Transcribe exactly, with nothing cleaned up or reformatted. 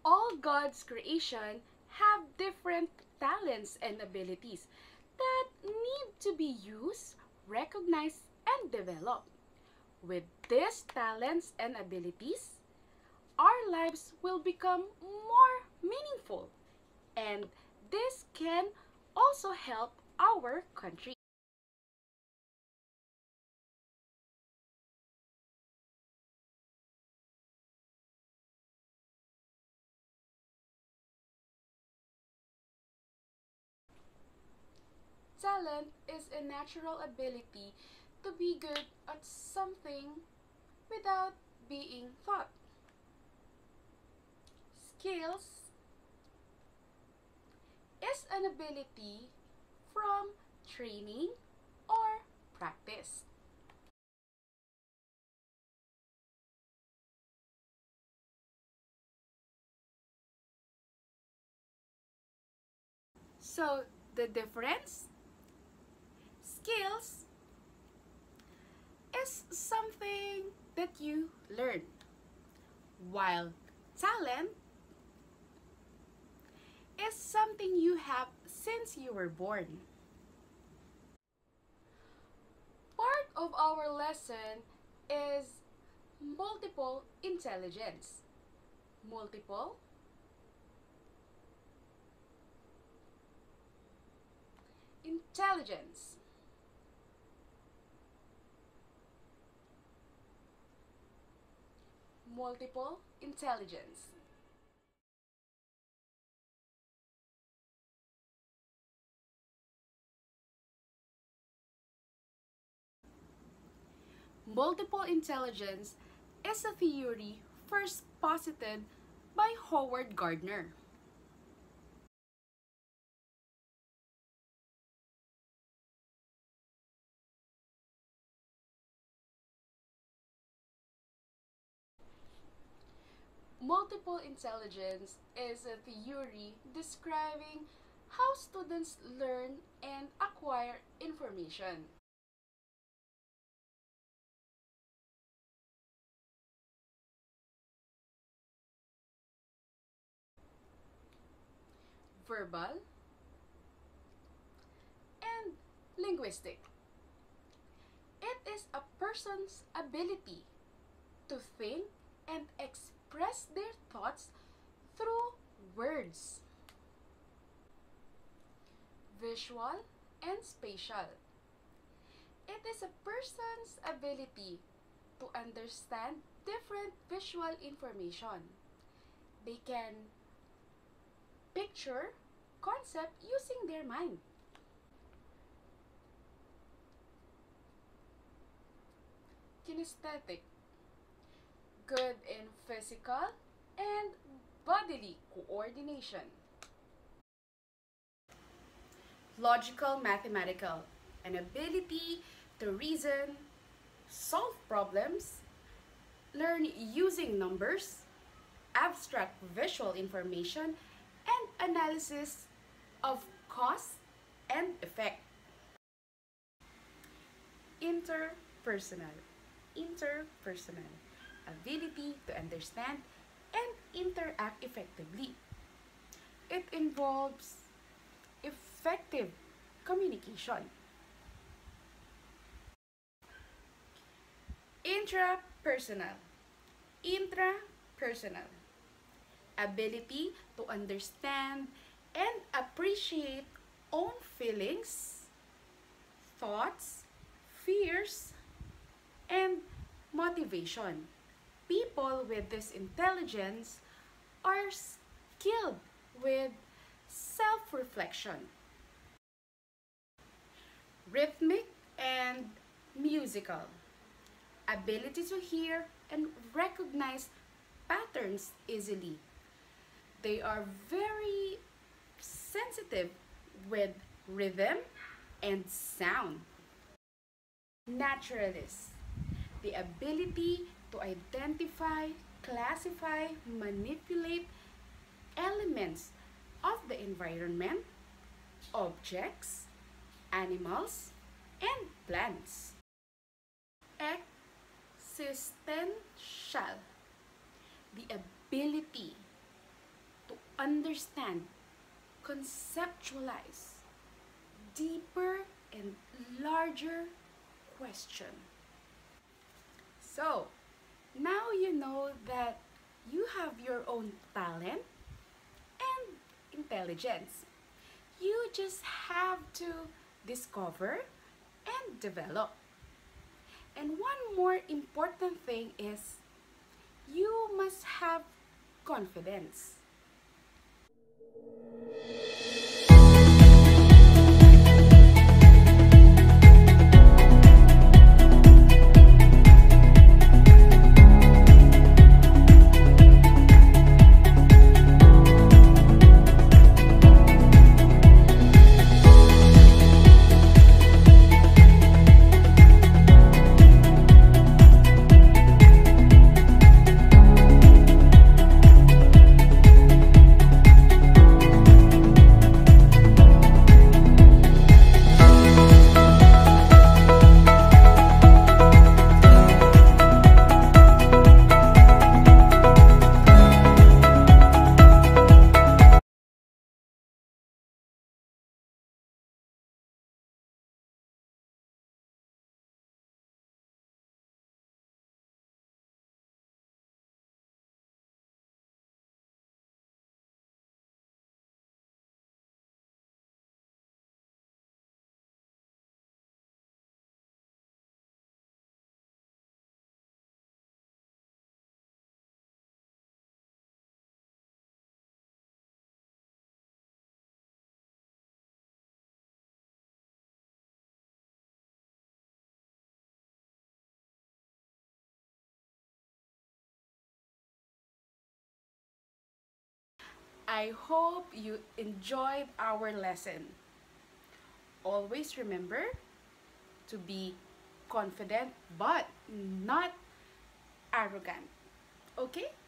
All God's creation have different talents and abilities that need to be used, recognized, and developed. With these talents and abilities, our lives will become more meaningful, and this can also help our country. Talent is a natural ability to be good at something without being taught. Skills is an ability from training or practice. So, the difference? Skills is something that you learn, while talent is something you have since you were born. Part of our lesson is multiple intelligence. Multiple intelligence. Multiple intelligence. Multiple intelligence is a theory first posited by Howard Gardner. Multiple intelligence is a theory describing how students learn and acquire information. Verbal and linguistic. It is a person's ability to think and express their thoughts through words. Visual and spatial. It is a person's ability to understand different visual information. They can picture concept using their mind. Kinesthetic. Good in physical and bodily coordination. Logical mathematical. An ability to reason, solve problems, learn using numbers, abstract visual information, and analysis of cause and effect. Interpersonal. Interpersonal. Ability to understand and interact effectively. It involves effective communication. Intrapersonal. Intrapersonal. Ability to understand and appreciate own feelings, thoughts, fears, and motivation. People with this intelligence are skilled with self-reflection. Rhythmic and musical. Ability to hear and recognize patterns easily. They are very sensitive with rhythm and sound. Naturalist. The ability to identify, classify, manipulate elements of the environment, objects, animals, and plants. Existential. The ability understand, conceptualize deeper and larger question. So, now you know that you have your own talent and intelligence. You just have to discover and develop. And one more important thing is you must have confidence. I hope you enjoyed our lesson. Always remember to be confident but not arrogant. Okay?